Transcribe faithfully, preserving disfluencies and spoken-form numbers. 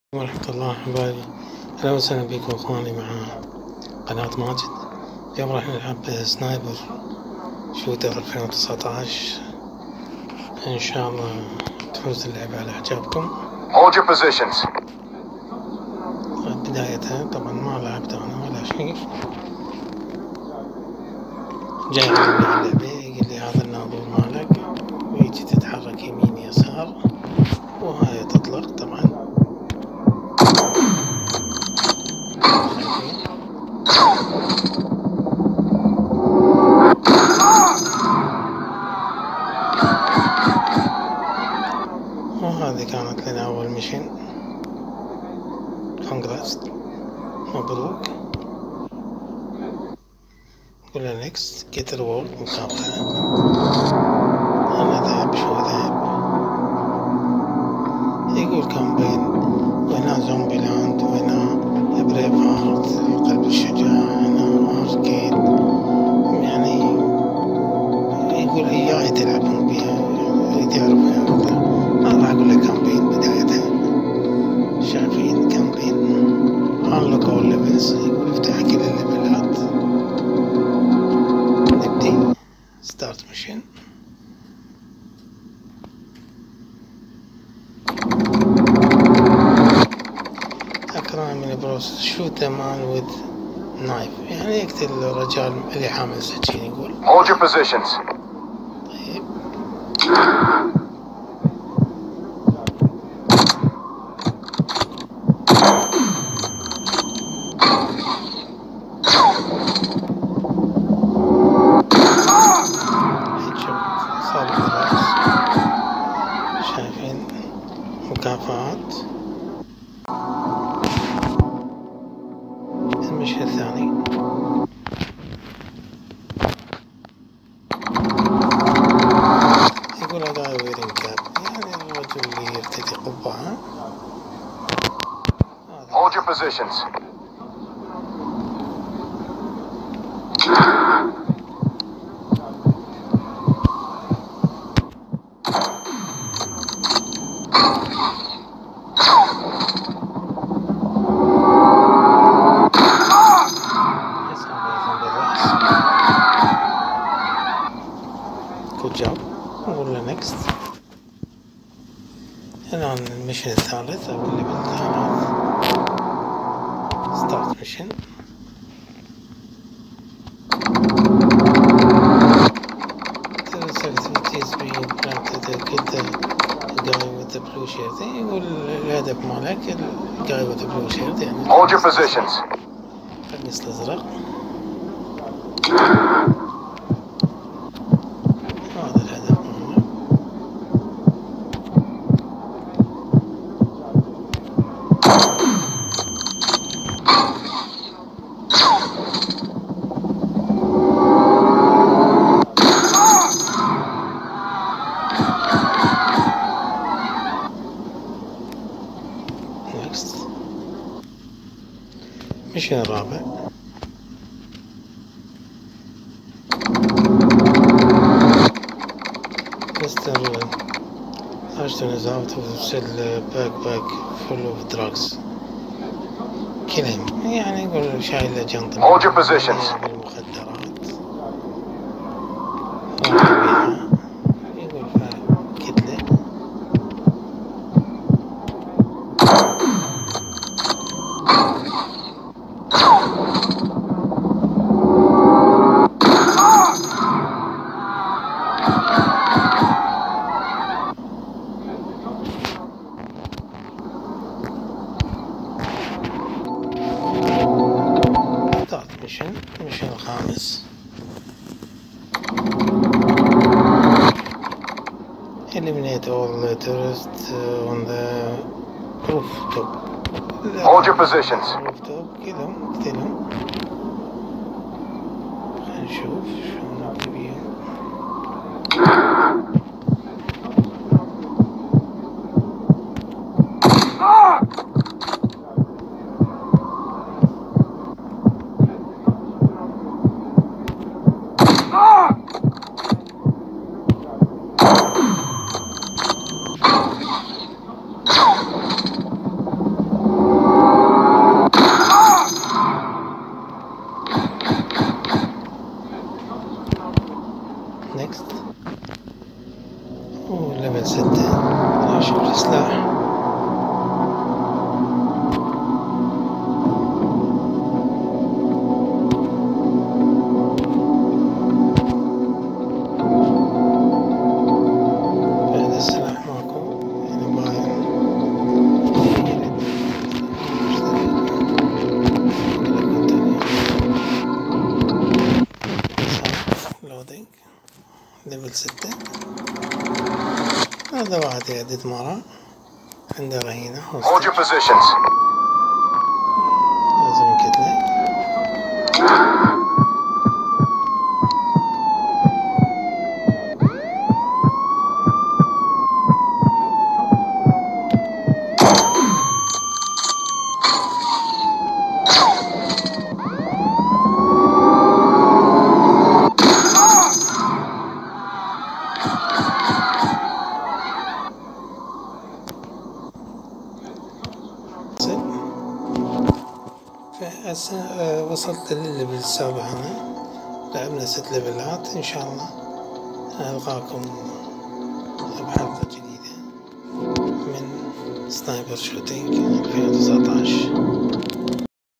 ورحمة الله حبايبي، أهلا وسهلا بكم إخواني مع قناة ماجد. اليوم راح نلعب سنايبر شوتر ألفين وتسعة عشر. إن شاء الله تفوز اللعبة على إعجابكم. Hold your positions. بدايتها طبعا ما لعبت أنا ولا شيء، جاي على اللعبة يقول لي هذا الناظور مالك، ويجي تتحرك يمين يسار وهاي تطلق. طبعا وهذه كانت لنا أول ميشن. كونغرس، مبروك. قلنا نيكست جيت ريورد، مكافأة. أنا ذهب شو ذهب يقول كامبين، وهنا زومبي لاند، وهنا بريف هارت القلب الشجاع، هنا أركيد. يعني يقول إياي تلعبون بيها، يريد يعرف يعني. أنا راح أقول لك كامبين بدايتها. شايفين كامبين unlock all levels، يقول افتح كل الليفلات. نبدي ستارت ميشن. أكرم من بروس شوت مان with knife، يعني يقتل الرجال اللي حامل سكين. يقول Hold your positions. طيب شايفين مكافآت. المشهد الثاني يقول هذا ويرين كاب، يعني الرجل اللي يرتدي قبعة. Hold your positions. Good job. نقول له next. الآن المشن الثالث أو الليفل الثالث. start mission. Three activities being planted to get the guy with the blue shirt. يقول الهدف مالك ال guy with the blue shirt، يعني Hold your positions. القميص الأزرق. هذا الهدف ماله. next. مشن الرابع. Mister Ashton is out of the cell backpack full of drugs. kill him، يعني يقول شايل له جنطة Hold your positions. بالمخدرات. راح يبيعها، يقول فقتله. ميشن الميشن الخامس. eliminate all the tourists on the rooftop. Hold your positions. rooftop كلهم اقتلهم. خلينا نشوف شو نبي بيهم. هذا واحد يعدد مرة عنده رهينة Hold your positions. لازم كده. هسه وصلت للليفل السابع هنا، لعبنا ست ليفلات. إن شاء الله ألقاكم بحلقة جديدة من سنايبر شوتينج ألفين وتسعة عشر.